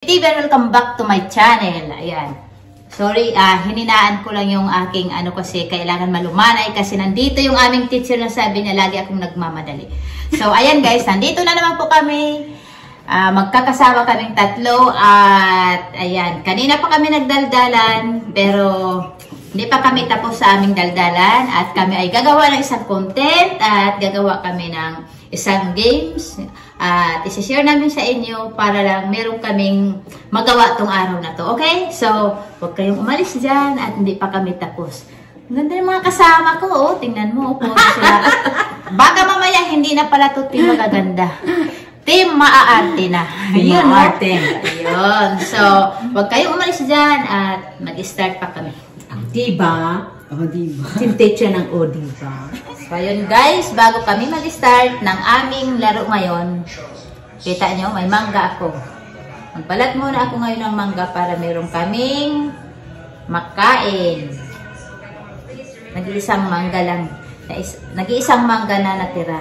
TV and welcome back to my channel. Ayan. Sorry, hininaan ko lang yung aking kasi kailangan malumanay kasi nandito yung aming teacher na sabi niya lagi akong nagmamadali. So, ayan guys, nandito na naman po kami. Magkakasama kaming tatlo at ayan, kanina pa kami nagdaldalan pero hindi pa kami tapos sa aming daldalan at kami ay gagawa ng isang content at gagawa kami ng isang games at isi-share namin sa inyo para lang meron kaming magawa tong araw na to. Okay? So, huwag kayong umalis dyan at hindi pa kami tapos. Ang ganda ng mga kasama ko, oh. Tingnan mo, oh. Sila. Baka mamaya hindi na pala to team magaganda. Team maaarte na. Ayun, maarte. Ayun. So, huwag kayong umalis dyan at mag-start pa kami. Diba? Oh, diba? Tintecha ng diba? So, ayun guys, bago kami mag-start ng aming laro ngayon, kita nyo, may mangga ako. Magbalat muna ako ngayon ng mangga para meron kaming makain. Nag-iisang mangga lang. Nag-iisang mangga na natira.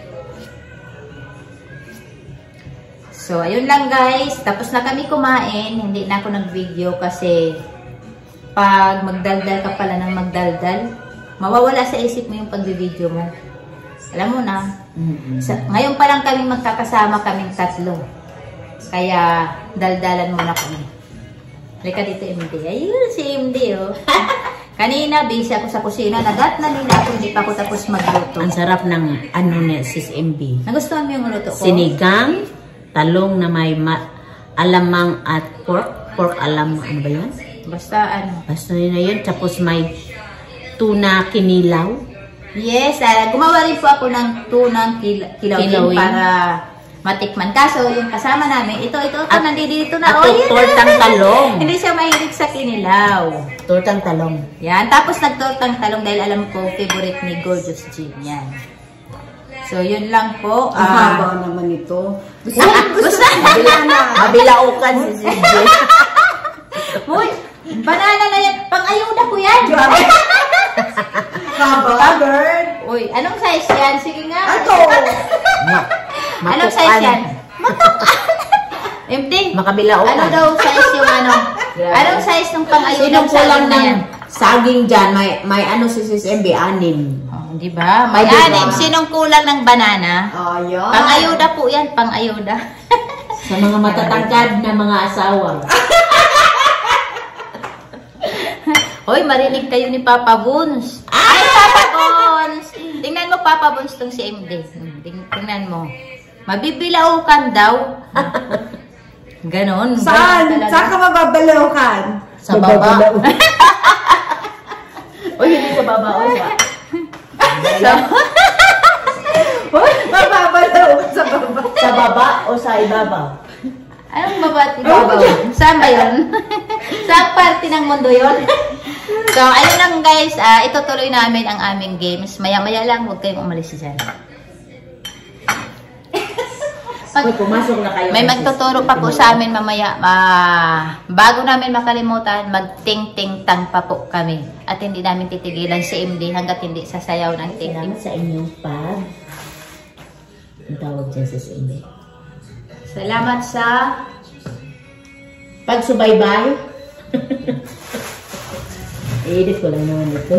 So, ayun lang guys. Tapos na kami kumain. Hindi na ako nag-video kasi pag magdaldal ka pala ng magdaldal, mawawala sa isip mo yung pag-video mo. Alam mo na. Ngayon pa lang kami magkakasama kaming tatlo. Kaya, daldalan muna kami. Halika dito, MD. Ayun, si MD, oh. Kanina, busy ako sa kusina. Nagat na nila ako, hindi pa ako tapos magluto. Ang sarap ng ni sis MB. Nagustuhan mo yung luto ko? Sinigang, talong na may alamang at pork. Pork alamang, ano ba yun? Basta yun na yun. Tapos may tuna kinilaw. Yes, gumawa rin po ako ng tunang kilawin para matikman. Kaso, yung kasama namin, ito, nandito na. At tortang talong. Hindi siya mahilig sa kinilaw. Tortang talong. Yan. Tapos nagtortang talong dahil alam ko, favorite ni Gorgeous Jean. Yan. So, yun lang po. Ang haba naman ito. Gusto Mabilaukan si CJ. Uy, banana na yan. Pang-ayuda ko yan. Covered. Uy, anong size yan? Sige nga. Ito. Anong size yan? Empty. Makabilaukan. Ano daw size yung Anong size ng pang-ayuda? Sinong kulang ng saging dyan? May si sis MB, 6. Oh, di ba? May 6. Sinong kulang ng banana? Oh, yun. Pang-ayuda po yan. Pang-ayuda. Sa mga matatangkad na mga asawa. Hoy, marinig kayo ni Papa Bones. Ay, Papa Bones! Tingnan mo, Papa Bones, tong si MD. Tingnan mo. Mabibilaukan daw. Ganon. Saan? Saan ka mababalaukan? Sa baba. O, hindi sa baba. Mababalaw sa baba. Sa baba o sa ibabaw? Anong baba at ibabaw? Saan ba yun? Saan parte ng mundo yun? So, ayun lang guys. Itutuloy namin ang aming games. Maya-maya lang, huwag kayong umalis dyan. Pumasok na kayo. May magtuturo pa po sa amin mamaya. Bago namin makalimutan, mag-ting-ting-tang pa po kami. At hindi namin titigilan si MD hanggat hindi sasayaw ng ting-ting. Salamat sa inyong ang tawag dyan sa MD. Salamat sa pagsubaybay. Edit ko lang naman ito.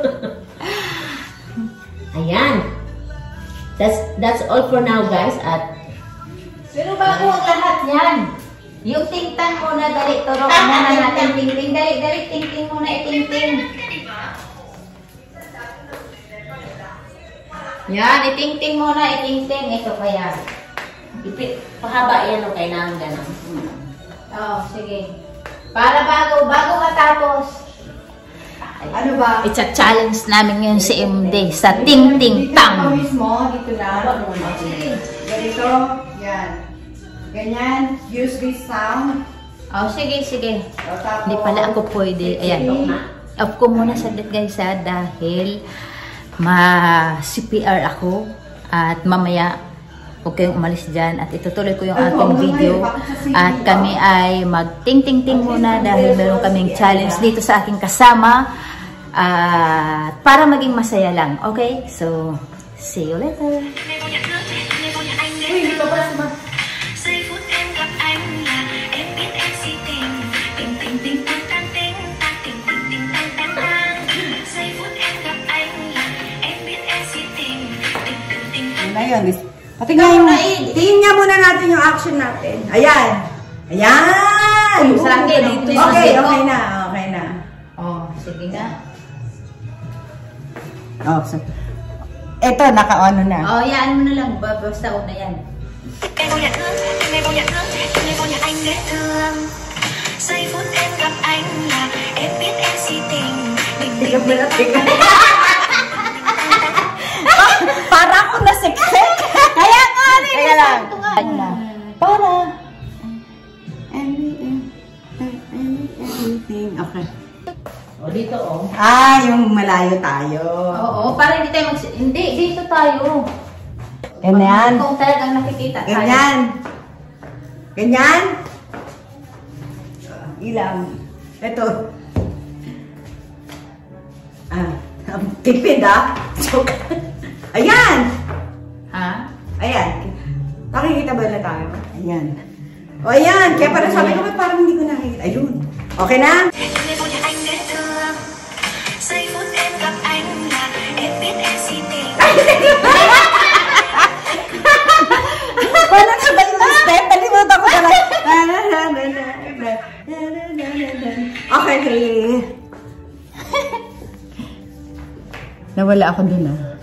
Ayan. That's all for now, guys. Pero bago ang lahat yan, yung ting-tang muna, dali, turo ka muna natin, ting-ting, dali, ting-ting muna, iting-ting. Yan, iting-ting muna, iting-ting. Ito kaya. Pahaba yan o kailangan ganun. Oo, sige. Para bago matapos. Ano ba? I-challenge namin yun si MD sa ting-ting-tang. Ito mismo, dito na. Ganito, yan. Ganyan, use this sound. Oh, sige. Tapos, Hindi pala ako pwede. Ayan. Off ko muna saglit guys dahil ma-CPR ako at mamaya huwag kayong umalis dyan at itutuloy ko yung aking video at kami ay mag-ting-ting-ting muna dahil meron kaming challenge dito sa aking kasama para maging masaya lang. Okay? So, see you later. Uy, hindi pa pala Ngayon, guys. Tingin nga muna natin yung action natin. Ayan. Ayan! Sa akin, dito. Okay na. Oh, sige nga. Oh, so, eto, naka-ano na. Oh, yan mo na lang. Basta una yan. Em vô nhà thương, em vô nhà thương, em vô nhà anh dễ thương. Giây phút em gặp anh là em biết em si tình. Para ako nasiksik. Kaya nga rin. Kaya lang. Para. Everything. Okay. O, dito oh. Yung malayo tayo. Oo, para hindi tayo Hindi, dito tayo. Ganyan. Kung talagang nakikita tayo. Ganyan. Ilang. Ito. Tipid Joke. Ayan! Ha? Ayan. Nakikita ba na tayo? Ayan. O ayan. Kaya parang sabi ko, parang hindi ko nakikita. Ayun. Okay na? Em vô nhà anh dễ thương. Giây phút em gặp anh là em biết em si tình. Paano na ba yung step? Nalimutan ko pala. Okay. Nawala ako dun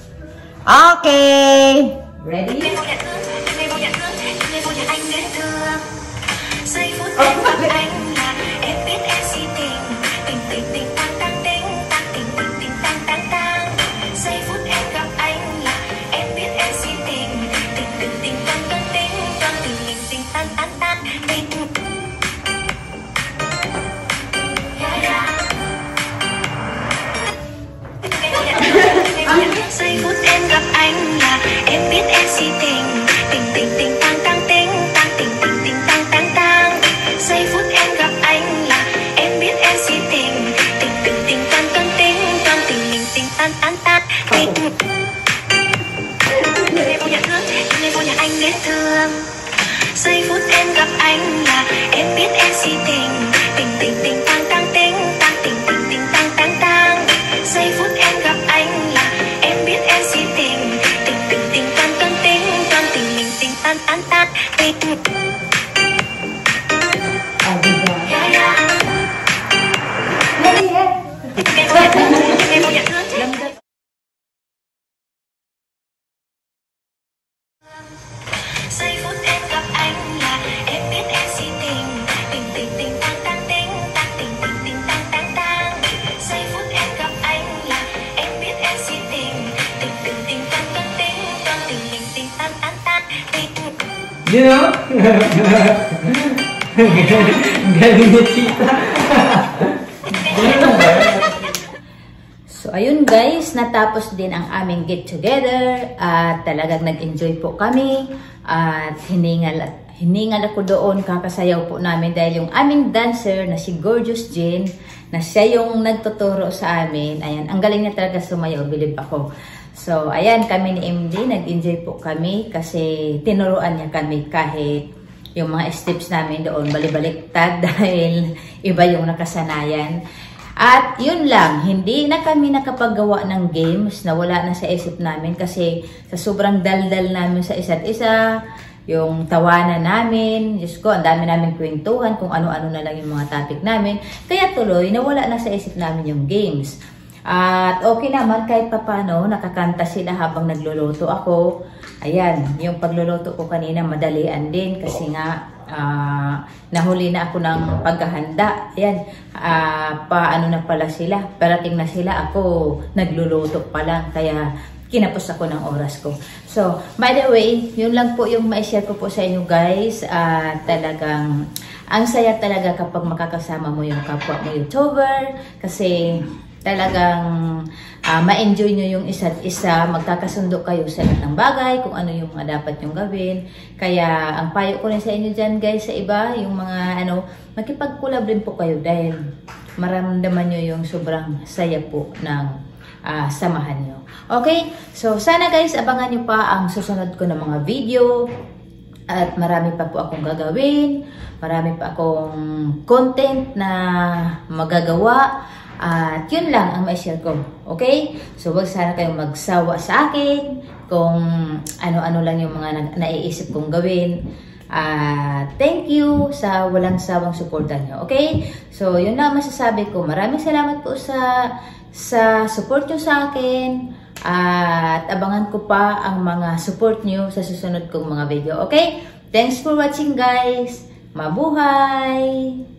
Okay. Ready? Em vô nhà thương, em vô nhà thương, em vô nhà anh dễ thương. Giây phút em gặp anh là em biết em si tình. Tình tình tình tang tang ting, tang tình tình tình tang tang tang. Giây phút em gặp anh là em biết em si tình. Tình tình tình tang tang ting, tang tình tình tình tang tang tang. Tình. Giây phút em gặp anh là em biết em si tình. Tình tình tình tang tang ting, tang tình tình tình tang tang tang. Giây phút em gặp anh là em biết em si tình. Tình tình tình tang tang ting, tang tình tình tình tang tang tang. Tình. Em vô nhà thương, em vô nhà anh dễ thương. Giây phút em gặp anh là em biết em si tình. Tình tình tình tang tang ting, tang tình tình tình tang tang tang. Giây phút em gặp anh là em biết em si tình. Tình tình tình tang tang ting, tang tình tình tình tang tang tang. Tình. Em vô nhà thương. Giây phút em gặp anh là em biết em si tình. Tình tình tình tang tang ting, tang tình tình tình tang tang tang. Giây phút em gặp anh là em biết em si tình. Tình tình tình tang tang ting, tang tình tình tình tang tang tang. Tình. Galing na tita. So, ayun guys, natapos din ang aming get together at talagang nag-enjoy po kami at hiningal ako doon, kakasayaw po namin dahil yung aming dancer na si Gorgeous Jane, na siya yung nagtuturo sa amin. Ayan, ang galing niya talaga sumayaw, believe ako. So, ayan, kami ni MD, nag-enjoy po kami kasi tinuruan niya kami kahit yung mga steps namin doon balibaliktad dahil iba yung nakasanayan. At yun lang, hindi na kami nakapagawa ng games na wala na sa isip namin kasi sa sobrang daldal namin sa isa't isa, yung tawanan namin, Diyos ko, ang dami namin kwentuhan kung ano-ano na lang yung mga topic namin. Kaya tuloy, nawala na sa isip namin yung games. At okay naman, kahit papano, nakakanta sila habang nagluluto ako. Ayan, yung pagluluto ko kanina, madalian din kasi nga, nahuli na ako ng paghahanda. Ayan, paano na pala sila, parating na sila, ako nagluluto pa lang, kaya kinapos ako ng oras ko. So, by the way, yun lang po yung ma-share ko po sa inyo guys. Talagang, ang saya talaga kapag makakasama mo yung kapwa mo YouTuber, kasi talagang ma-enjoy nyo yung isa't isa, magkakasundo kayo sa lahat ng bagay, kung ano yung mga dapat nyong gawin. Kaya ang payo ko rin sa inyo dyan guys, sa iba, yung mga makipag-collab rin po kayo dahil maramdaman nyo yung sobrang saya po ng samahan nyo. Okay? So sana guys, abangan nyo pa ang susunod ko ng mga video at marami pa po akong gagawin, marami pa akong content na magagawa. At yun lang ang mai-share ko. Okay? So wag sana kayong magsawa sa akin kung ano-ano lang yung mga naiisip kong gawin. Thank you sa walang sawang suporta nyo. Okay? So yun lang masasabi ko. Maraming salamat po sa support nyo sa akin. At abangan ko pa ang mga support nyo sa susunod kong mga video. Okay? Thanks for watching guys. Mabuhay!